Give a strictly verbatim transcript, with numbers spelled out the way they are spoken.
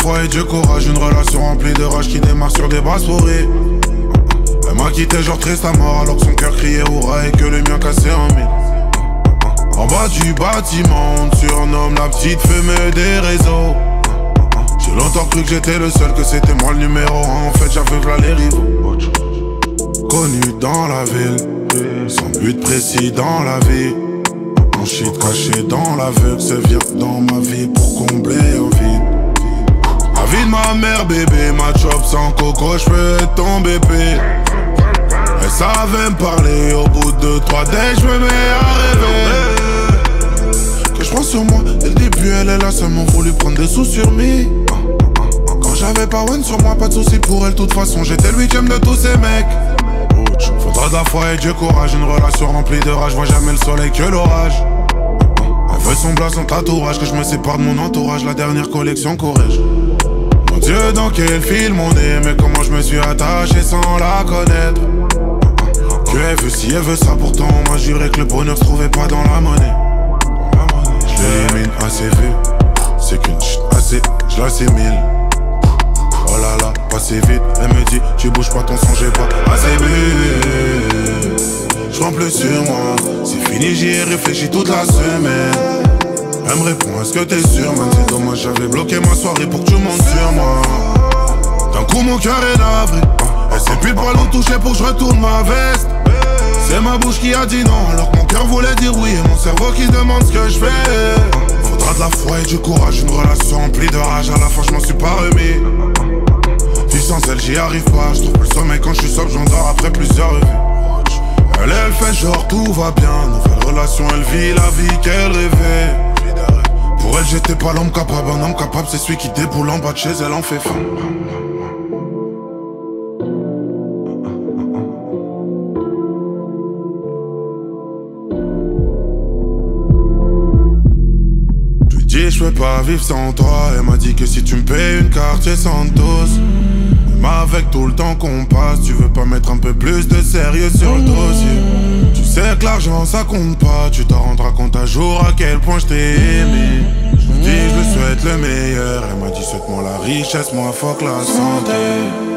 foi et du courage. Une relation remplie de rage qui démarre sur des bases pourries. Elle m'a quitté genre triste à mort alors que son cœur criait hurrah et que le mien cassait en mille. En bas du bâtiment, on te surnomme la petite fumée des réseaux. J'ai longtemps cru que j'étais le seul, que c'était moi le numéro un. En fait j'avais v'là les rivaux. Connu dans la ville, sans but précis dans la vie. Mon shit caché dans l'aveugle, se vient dans ma vie pour combler un vide. La vie de ma mère bébé, ma chop sans coco, j'peux être ton bébé. Elle savait me parler, au bout de trois days j'me mets à rêver. Que j'prends sur moi, dès le début elle est là, seulement voulu prendre des sous sur me. Quand j'avais pas one sur moi, pas de soucis pour elle, de toute façon j'étais le huitième de tous ces mecs. Faudra de la foi et du courage, une relation remplie de rage, vois jamais le soleil que l'orage. Elle veut son blason tatouage, que je me sépare de mon entourage, la dernière collection Corrège. Mon Dieu, dans quel film on est, mais comment je me suis attaché sans la connaître. Que elle veut ci, elle veut ça, pourtant on m'a juré que le bonheur se trouvait pas dans la monnaie. Je l'élimine assez vite, c'est qu'une chute assez, je l'assimile. Oh là là, passé vite, elle me dit tu bouges pas ton son, j'ai pas assez bu. Je prends plus sur moi, c'est fini, j'y ai réfléchi toute la semaine. Elle me répond, est-ce que t'es sûr, man? C'est dommage, j'avais bloqué ma soirée pour que tu montes sur moi. D'un coup mon cœur est navré, elle sait plus le poil où toucher pour que je retourne ma veste. C'est ma bouche qui a dit non, alors que mon cœur voulait dire oui et mon cerveau qui demande ce que je fais. Faudra de la foi et du courage, une relation remplie de rage, à la fin je m'en suis pas remis. Puis sans elle j'y arrive pas, je trouve plus le sommeil quand je suis sobre, j'endors après plusieurs revues. Elle, elle fait genre tout va bien, nouvelle relation, elle vit la vie qu'elle rêvait. Pour elle j'étais pas l'homme capable, un homme capable c'est celui qui déboule en bas de chez elle en fait faim. Je peux pas vivre sans toi. Elle m'a dit que si tu me payes une carte c'est Santos. Même avec tout le temps qu'on passe, tu veux pas mettre un peu plus de sérieux sur le dossier. Tu sais que l'argent ça compte pas, tu t'en rendras compte un jour à quel point je t'ai aimé. Je me dis je lui souhaite le meilleur. Elle m'a dit souhaite-moi la richesse, moi fuck la santé.